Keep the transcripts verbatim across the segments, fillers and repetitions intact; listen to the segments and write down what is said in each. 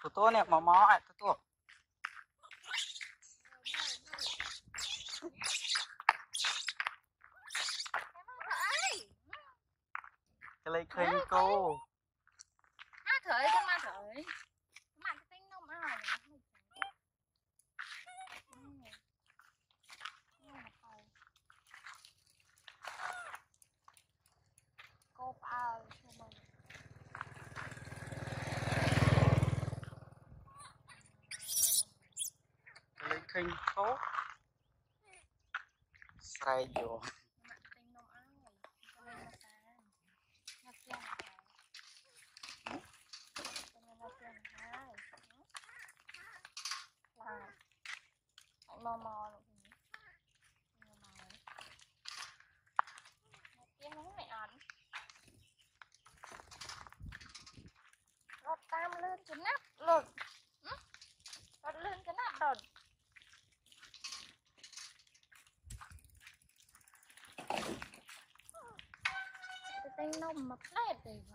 Tourtour nè, mò mò à, Tourtour. Cái lấy khinh cô. Má thử con má thử. Má cái tính nó má rồi. Cô bao cho mình. Cái lấy khinh cô. Sai vô. Mò mò luôn kia muốn mẹ ảnh lọt tam lên cái nắp lột lọt lên cái nắp rồi cái tay nông mà lét đi mà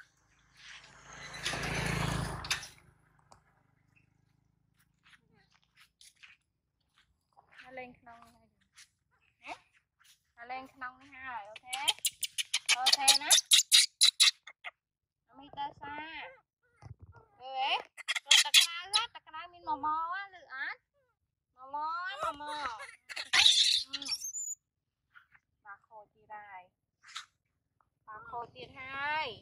nó lên nông này nó lên nông này hai ok ok nè mi ta xa rồi rồi ta cái lá ta cái min mò mò á lựa án mò mò mò mò bà khô chi đây bà khô chi hai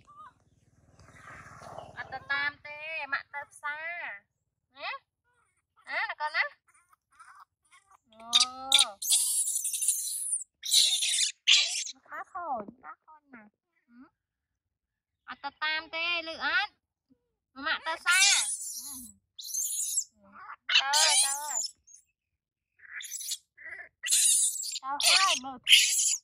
ta tam tê mạ ta xa nhé á là con á cá thôi cá con nè à ta tam tê lựa án mạ ta xa trời ơi trời ơi trời ơi